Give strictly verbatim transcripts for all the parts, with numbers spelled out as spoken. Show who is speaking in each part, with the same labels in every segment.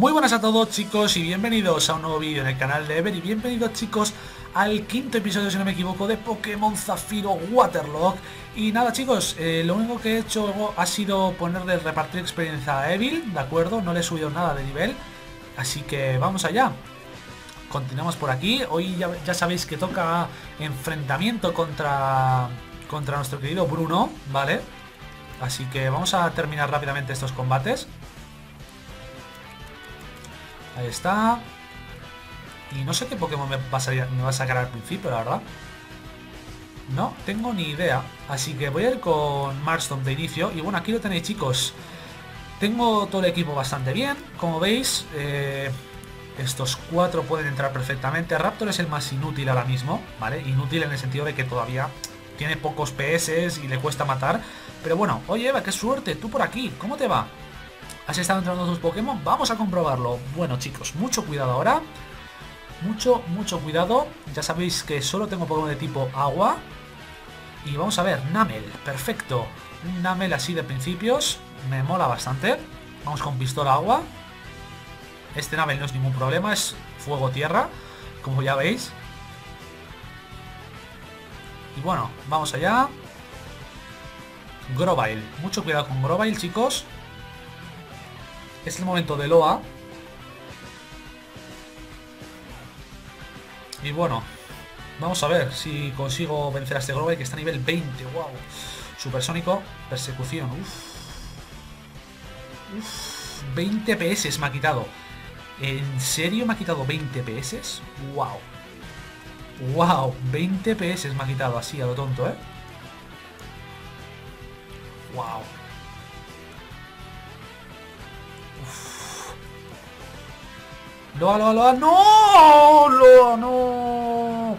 Speaker 1: Muy buenas a todos, chicos, y bienvenidos a un nuevo vídeo en el canal de Ever. Y bienvenidos, chicos, al quinto episodio, si no me equivoco, de Pokémon Zafiro Waterlogged. Y nada, chicos, eh, lo único que he hecho ha sido ponerle repartir experiencia a Evil, ¿de acuerdo? No le he subido nada de nivel, así que vamos allá. Continuamos por aquí. Hoy ya, ya sabéis que toca enfrentamiento contra, contra nuestro querido Bruno, ¿vale? Así que vamos a terminar rápidamente estos combates. Ahí está. Y no sé qué Pokémon me va, a salir, me va a sacar al principio, la verdad. No tengo ni idea. Así que voy a ir con Marstone de inicio. Y bueno, aquí lo tenéis, chicos. Tengo todo el equipo bastante bien. Como veis, eh, estos cuatro pueden entrar perfectamente. Raptor es el más inútil ahora mismo, ¿vale? Inútil en el sentido de que todavía tiene pocos P S y le cuesta matar. Pero bueno, oye Eva, qué suerte, tú por aquí, ¿cómo te va? ¿Has estado entrando tus Pokémon? Vamos a comprobarlo. Bueno, chicos, mucho cuidado ahora. Mucho, mucho cuidado. Ya sabéis que solo tengo Pokémon de tipo agua. Y vamos a ver, Namel, perfecto. Un Namel así de principios. Me mola bastante. Vamos con pistola agua. Este Namel no es ningún problema, es fuego-tierra, como ya veis. Y bueno, vamos allá. Grovyle. Mucho cuidado con Grovyle, chicos. Es el momento de Loa. Y bueno, vamos a ver si consigo vencer a este Grovyle, que está a nivel veinte. Wow. Supersónico. Persecución. Uf. Uf. veinte P S me ha quitado. ¿En serio me ha quitado veinte P S? Wow. Wow. veinte P S me ha quitado así a lo tonto, ¿eh? Wow. Loa, Loa, Loa, no, Loa, no.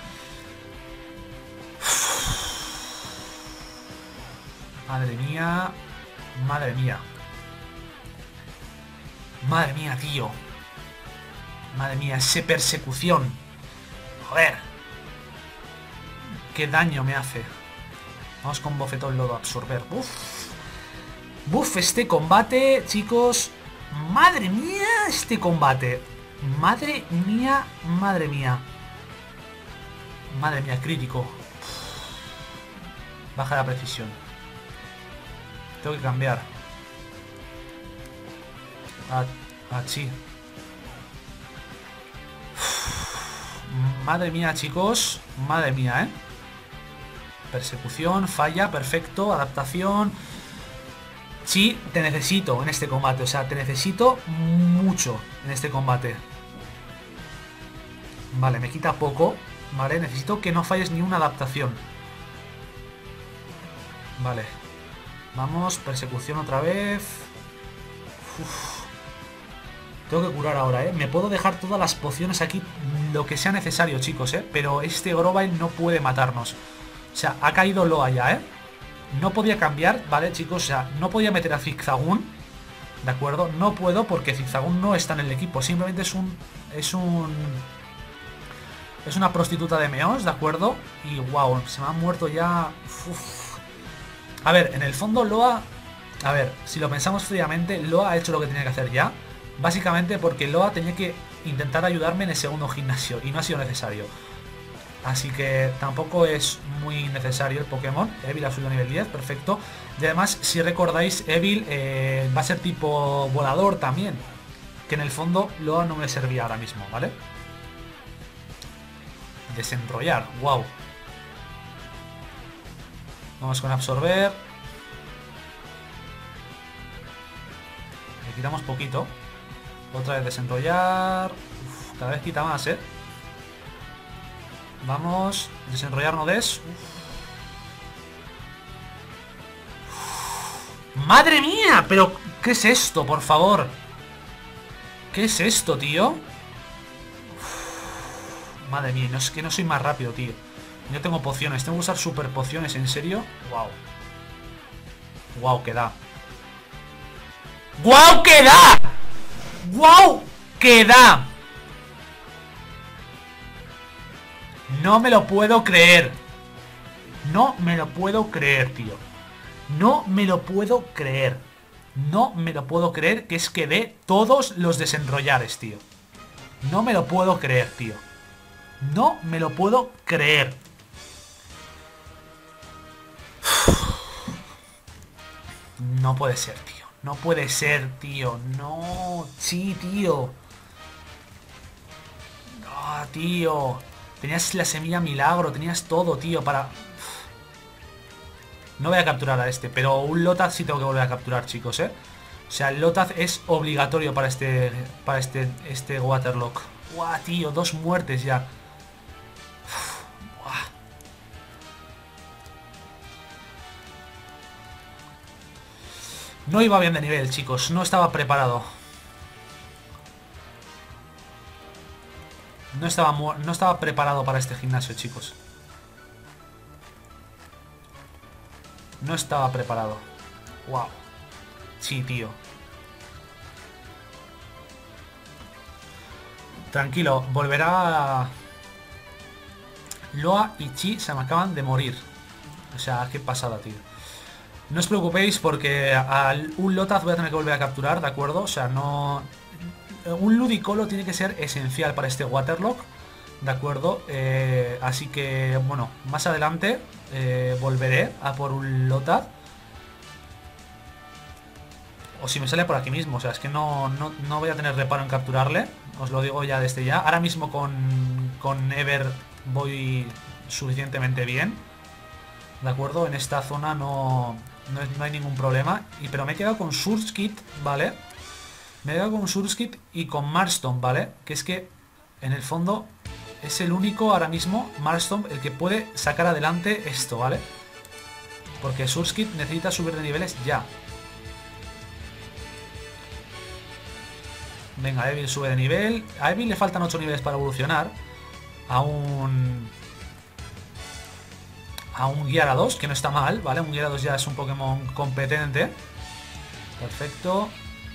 Speaker 1: Madre mía, madre mía. Madre mía, tío. Madre mía, ese persecución. Joder. Qué daño me hace. Vamos con bofetón lodo, absorber. Uf. Buf, este combate, chicos. Madre mía, este combate. Madre mía, madre mía. Madre mía, crítico. Baja la precisión. Tengo que cambiar. Ah, ah, sí. Madre mía, chicos. Madre mía, ¿eh? Persecución, falla, perfecto. Adaptación. Sí, te necesito en este combate. O sea, te necesito mucho en este combate. Vale, me quita poco. Vale, necesito que no falles ni una adaptación. Vale. Vamos, persecución otra vez. Uf. Tengo que curar ahora, ¿eh? Me puedo dejar todas las pociones aquí, lo que sea necesario, chicos, ¿eh? Pero este Grovyle no puede matarnos. O sea, ha caído Loa ya, ¿eh? No podía cambiar, ¿vale, chicos? O sea, no podía meter a Zigzagoon, ¿de acuerdo? No puedo porque Zigzagoon no está en el equipo. Simplemente es un... Es un... Es una prostituta de meos, ¿de acuerdo? Y wow, se me ha muerto ya... Uf. A ver, en el fondo Loa... A ver, si lo pensamos fríamente, Loa ha hecho lo que tenía que hacer ya. Básicamente porque Loa tenía que intentar ayudarme en el segundo gimnasio y no ha sido necesario. Así que tampoco es muy necesario el Pokémon. Evil ha subido a nivel diez, perfecto. Y además, si recordáis, Evil eh, va a ser tipo volador también. Que en el fondo Loa no me servía ahora mismo, ¿vale? Desenrollar, wow. Vamos con absorber. Le quitamos poquito. Otra vez desenrollar. Uf, cada vez quita más, ¿eh? Vamos, desenrollar no des. Uf. ¡Madre mía! Pero, ¿qué es esto, por favor? ¿Qué es esto, tío? Uf. Madre mía, no es que no soy más rápido, tío. Yo tengo pociones, tengo que usar super pociones, ¿en serio? Wow. Wow, que da. ¡Wow, que da! ¡Wow, que da! No me lo puedo creer. No me lo puedo creer, tío. No me lo puedo creer. No me lo puedo creer que es que dé todos los desenrollares, tío. No me lo puedo creer, tío. No me lo puedo creer. No puede ser, tío. No puede ser, tío. No. Sí, tío. Ah, tío. Tenías la semilla milagro. Tenías todo, tío, para... No voy a capturar a este, pero un Lotad sí tengo que volver a capturar, chicos, ¿eh? O sea, el Lotad es obligatorio para este para este este Waterlock. ¡Guau, tío! Dos muertes ya. Uf, ¡buah! No iba bien de nivel, chicos. No estaba preparado. No estaba, no estaba preparado para este gimnasio, chicos. No estaba preparado. Wow. Sí, tío. Tranquilo, volverá... Loa y Chi se me acaban de morir. O sea, qué pasada, tío. No os preocupéis porque al un Lotad voy a tener que volver a capturar, ¿de acuerdo? O sea, no... Un Ludicolo tiene que ser esencial para este Waterlock, ¿de acuerdo? Eh, así que, bueno, más adelante eh, volveré a por un Lotad. O si me sale por aquí mismo, o sea, es que no, no, no voy a tener reparo en capturarle. Os lo digo ya desde ya. Ahora mismo con, con Ever voy suficientemente bien, ¿de acuerdo? En esta zona no, no, no hay ningún problema. Y, pero me he quedado con Surskit, ¿vale? Me he quedado con Surskit y con Marston, ¿vale? Que es que, en el fondo, es el único ahora mismo, Marston, el que puede sacar adelante esto, ¿vale? Porque Surskit necesita subir de niveles ya. Venga, Evil sube de nivel. A Evil le faltan ocho niveles para evolucionar. A un... A un Gyarados, que no está mal, ¿vale? Un Gyarados ya es un Pokémon competente. Perfecto.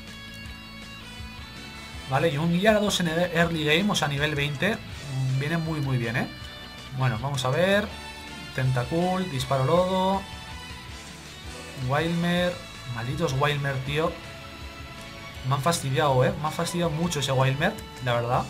Speaker 1: Vale, y un Gyarados en el early game, o sea, nivel veinte. Viene muy, muy bien, ¿eh? Bueno, vamos a ver. Tentacool, Disparo Lodo. Wilmer. Malditos Wilmer, tío. Me han fastidiado, ¿eh? Me ha fastidiado mucho ese Wilmer, la verdad.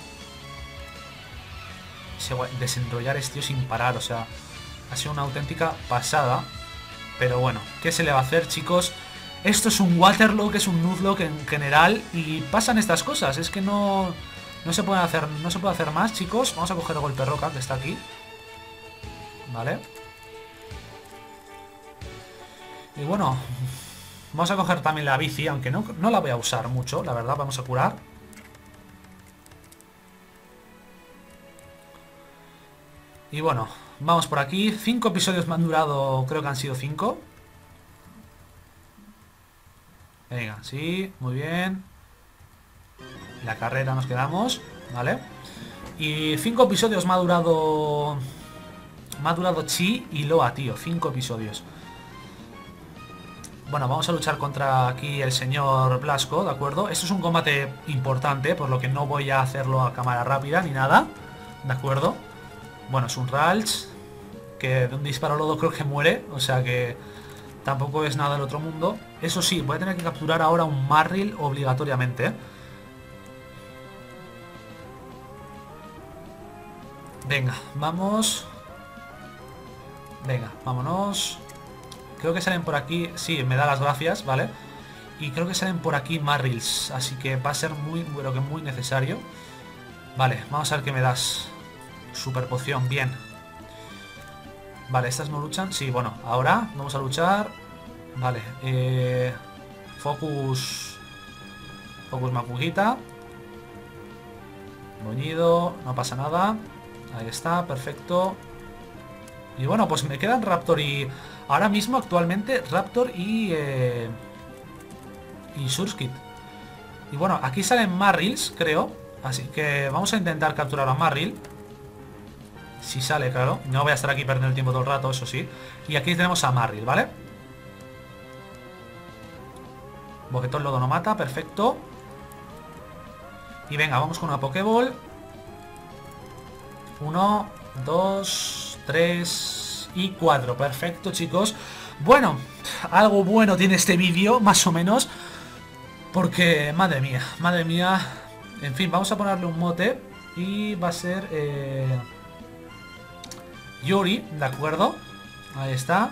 Speaker 1: Ese desenrollar es, tío, sin parar, o sea... Ha sido una auténtica pasada. Pero bueno, ¿qué se le va a hacer, chicos? Esto es un Waterlock, es un Nuzlocke en general. Y pasan estas cosas, es que no... No se puede hacer, no se puede hacer más, chicos. Vamos a coger el Golpe Roca, que está aquí. Vale. Y bueno... Vamos a coger también la bici, aunque no, no la voy a usar mucho, la verdad. Vamos a curar. Y bueno, vamos por aquí. Cinco episodios me han durado, creo que han sido cinco. Venga, sí, muy bien. La carrera nos quedamos, ¿vale? Y cinco episodios me ha durado... Me ha durado Chi y Loa, tío. Cinco episodios. Bueno, vamos a luchar contra aquí el señor Blasco, ¿de acuerdo? Esto es un combate importante, por lo que no voy a hacerlo a cámara rápida ni nada, ¿de acuerdo? Bueno, es un Ralts, que de un disparo lodo creo que muere, o sea que tampoco es nada del otro mundo. Eso sí, voy a tener que capturar ahora un Marril obligatoriamente, ¿eh? Venga, vamos. Venga, vámonos. Creo que salen por aquí... Sí, me da las gracias, ¿vale? Y creo que salen por aquí Marrils. Así que va a ser muy, bueno, que muy necesario. Vale, vamos a ver qué me das. Super poción, bien. Vale, estas no luchan. Sí, bueno, ahora vamos a luchar. Vale, eh... Focus... Focus Makugita. Boñido, no pasa nada. Ahí está, perfecto. Y bueno, pues me quedan Raptor y... Ahora mismo, actualmente, Raptor y... Eh, y Surskit. Y bueno, aquí salen Marrils, creo. Así que vamos a intentar capturar a Marril. Si sale, claro. No voy a estar aquí perdiendo el tiempo todo el rato, eso sí. Y aquí tenemos a Marril, ¿vale? Boquetón Lodo no mata, perfecto. Y venga, vamos con una Pokéball. Uno, dos, tres... Y cuatro, perfecto, chicos. Bueno, algo bueno tiene este vídeo, más o menos. Porque, madre mía, madre mía. En fin, vamos a ponerle un mote. Y va a ser eh, Yuri, ¿de acuerdo? Ahí está.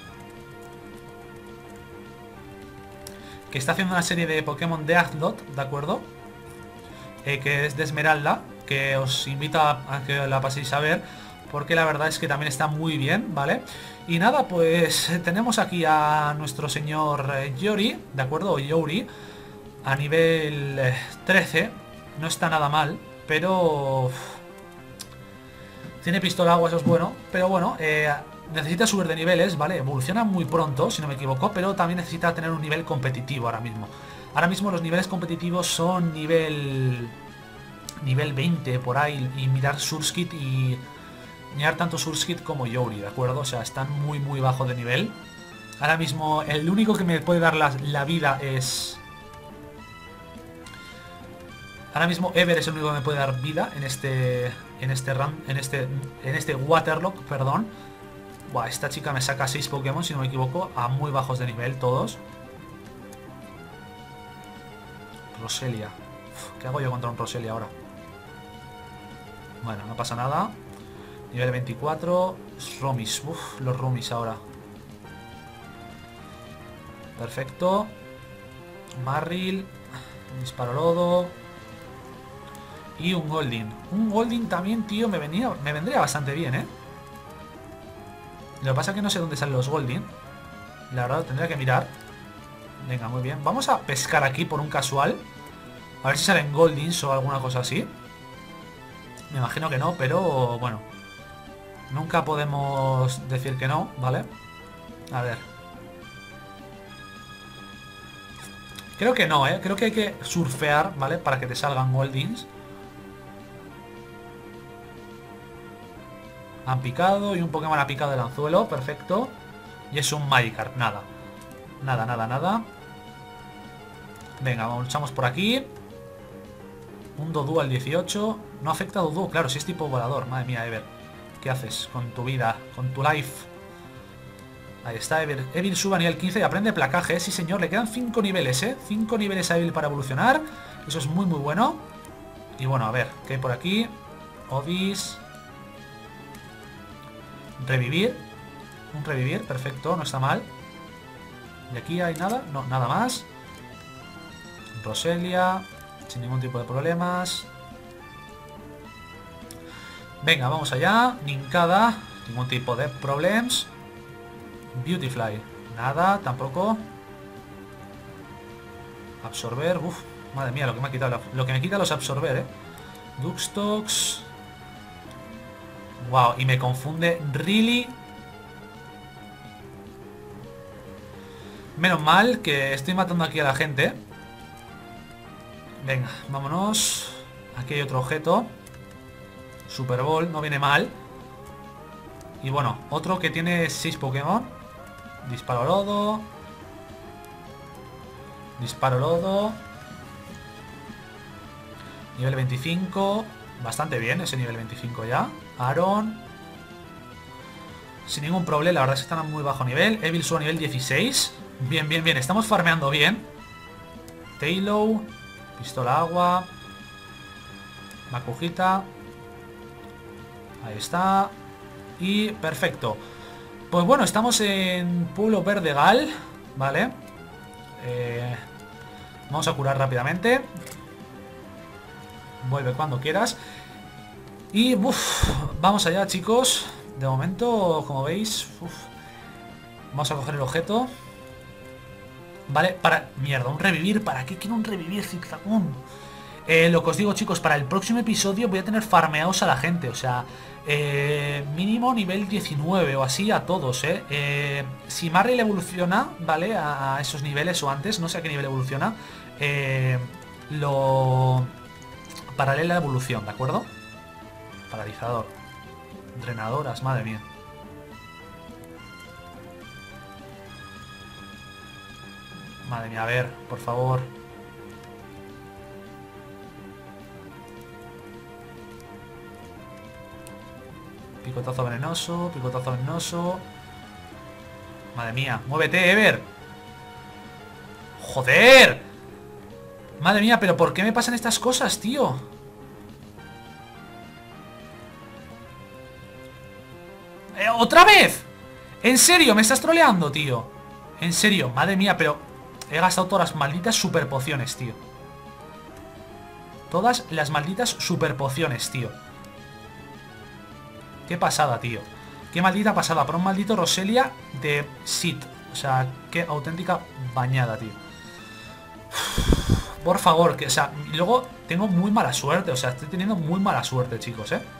Speaker 1: Que está haciendo una serie de Pokémon de Azdot, ¿de acuerdo? Eh, que es de Esmeralda. Que os invito a, a que la paséis a ver. Porque la verdad es que también está muy bien, ¿vale? Y nada, pues tenemos aquí a nuestro señor eh, Yuri, ¿de acuerdo? O Yuri. A nivel eh, trece. No está nada mal. Pero... Uf, tiene pistola agua, eso es bueno. Pero bueno, eh, necesita subir de niveles, ¿vale? Evoluciona muy pronto, si no me equivoco. Pero también necesita tener un nivel competitivo ahora mismo. Ahora mismo los niveles competitivos son nivel... Nivel veinte por ahí. Y mirar Surskit y... Mirar tanto Surskit como Yuri, ¿de acuerdo? O sea, están muy muy bajo de nivel. Ahora mismo el único que me puede dar la, la vida es... Ahora mismo Ever es el único que me puede dar vida en este... En este run, en este... En este Waterlock, perdón. Buah, esta chica me saca seis Pokémon, si no me equivoco, a muy bajos de nivel todos. Roselia. Uf, ¿qué hago yo contra un Roselia ahora? Bueno, no pasa nada. Nivel veinticuatro. Romis. Uf, los Romis ahora. Perfecto. Marril. Disparo lodo. Y un Golding. Un Golding también, tío, me, venía, me vendría bastante bien, ¿eh? Lo que pasa es que no sé dónde salen los Golding. La verdad, tendría que mirar. Venga, muy bien. Vamos a pescar aquí por un casual. A ver si salen Goldings o alguna cosa así. Me imagino que no, pero bueno. Nunca podemos decir que no, ¿vale? A ver. Creo que no, ¿eh? Creo que hay que surfear, ¿vale? Para que te salgan Goldings. Han picado y un Pokémon ha picado el anzuelo, perfecto. Y es un Magikarp, nada. Nada, nada, nada. Venga, vamos, luchamos por aquí. Un Doduo al dieciocho. No afecta a Doduo, claro, si es tipo volador. Madre mía, Ever. ¿Qué haces con tu vida? Con tu life. Ahí está, Ever. Evil sube a nivel quince y aprende placaje, ¿eh? Sí, señor. Le quedan cinco niveles, ¿eh? cinco niveles a Evil para evolucionar. Eso es muy, muy bueno. Y bueno, a ver, ¿qué hay por aquí? Obis. Revivir. Un revivir, perfecto, no está mal. ¿Y aquí hay nada? No, nada más. Roselia. Sin ningún tipo de problemas. Venga, vamos allá. Nincada. Ningún tipo de problemas. Beautyfly. Nada, tampoco. Absorber. Uf, madre mía, lo que me ha quitado. Lo que me quita los absorber, eh. Duxtox. Wow, y me confunde. Really. Menos mal que estoy matando aquí a la gente. Venga, vámonos. Aquí hay otro objeto. Super Ball, no viene mal. Y bueno, otro que tiene seis Pokémon. Disparo lodo. Disparo lodo. Nivel veinticinco. Bastante bien ese nivel veinticinco ya. Aaron. Sin ningún problema, la verdad es que están a muy bajo nivel. Evil sube a nivel dieciséis. Bien, bien, bien. Estamos farmeando bien. Taillow. Pistola agua. Makujita. Ahí está. Y perfecto. Pues bueno, estamos en Pueblo Verdegal. Vale. Eh, vamos a curar rápidamente. Vuelve cuando quieras. Y uf, vamos allá, chicos. De momento, como veis, uf, vamos a coger el objeto. Vale, para... Mierda, un revivir. ¿Para qué quiero un revivir, Zigzagoon? Eh, lo que os digo, chicos, para el próximo episodio voy a tener farmeados a la gente. O sea, eh, mínimo nivel diecinueve o así a todos, ¿eh? eh si Marrel evoluciona, ¿vale? A esos niveles o antes, no sé a qué nivel evoluciona. Eh, lo... Paralela evolución, ¿de acuerdo? Paralizador. Drenadoras, madre mía. Madre mía, a ver, por favor. Picotazo venenoso, picotazo venenoso. Madre mía, muévete, Ever. ¡Joder! Madre mía, pero ¿por qué me pasan estas cosas, tío? Eh, ¿Otra vez? ¿En serio? ¿Me estás troleando, tío? En serio, madre mía, pero he gastado todas las malditas super pociones, tío. Todas las malditas super pociones, tío. Qué pasada, tío. Qué maldita pasada por un maldito Roselia de Sid. O sea, qué auténtica bañada, tío. Por favor, que, o sea, y luego tengo muy mala suerte. O sea, estoy teniendo muy mala suerte, chicos, ¿eh?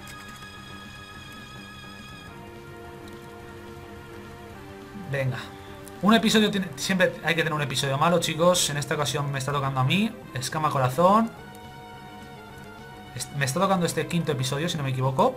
Speaker 1: Venga. Un episodio tiene... Siempre hay que tener un episodio malo, chicos. En esta ocasión me está tocando a mí. Escama corazón. Me está tocando este quinto episodio, si no me equivoco.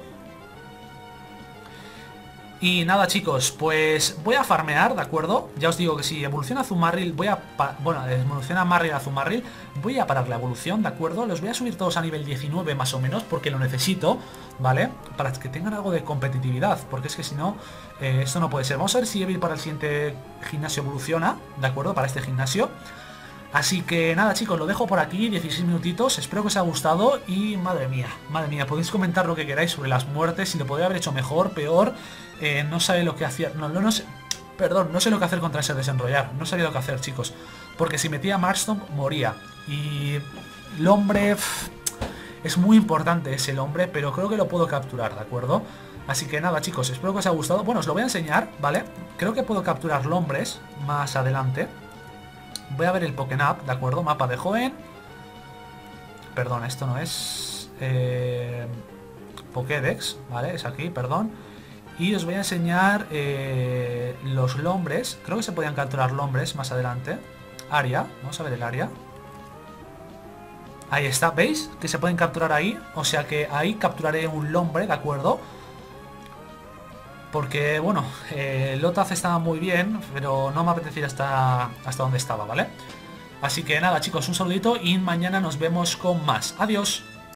Speaker 1: Y nada, chicos, pues voy a farmear, ¿de acuerdo? Ya os digo que si evoluciona Azumarill, voy a... Bueno, evoluciona Marill a Azumarill, voy a parar la evolución, ¿de acuerdo? Los voy a subir todos a nivel diecinueve más o menos, porque lo necesito, ¿vale? Para que tengan algo de competitividad, porque es que si no, eh, esto no puede ser. Vamos a ver si Evil para el siguiente gimnasio evoluciona, ¿de acuerdo? Para este gimnasio. Así que nada, chicos, lo dejo por aquí, dieciséis minutitos, espero que os haya gustado y madre mía, madre mía, podéis comentar lo que queráis sobre las muertes, si lo podría haber hecho mejor, peor, eh, no sabe lo que hacía, no, no, no sé, perdón, no sé lo que hacer contra ese desenrollar, no sabía lo que hacer, chicos, porque si metía a Marston moría, y el hombre, pff, es muy importante ese hombre, pero creo que lo puedo capturar, ¿de acuerdo? Así que nada, chicos, espero que os haya gustado, bueno, os lo voy a enseñar, ¿vale? Creo que puedo capturar lombres más adelante. Voy a ver el Pokénap, ¿de acuerdo? Mapa de joven. Perdón, esto no es... Eh, Pokédex, ¿vale? Es aquí, perdón. Y os voy a enseñar eh, los lombres. Creo que se podían capturar lombres más adelante. Área, vamos a ver el área. Ahí está, ¿veis? Que se pueden capturar ahí. O sea que ahí capturaré un lombre, ¿de acuerdo? Porque, bueno, eh, Lotaz estaba muy bien, pero no me apetecía hasta, hasta donde estaba, ¿vale? Así que nada, chicos, un saludito y mañana nos vemos con más. Adiós.